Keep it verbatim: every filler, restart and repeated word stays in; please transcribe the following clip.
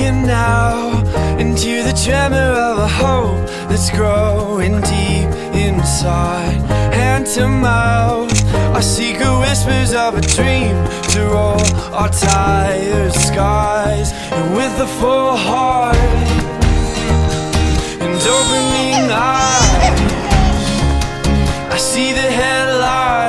looking now into the tremor of a hope that's growing deep inside. Hand to mouth, our secret whispers of a dream to roll our tired skies. And with a full heart and opening eyes, I see the headlights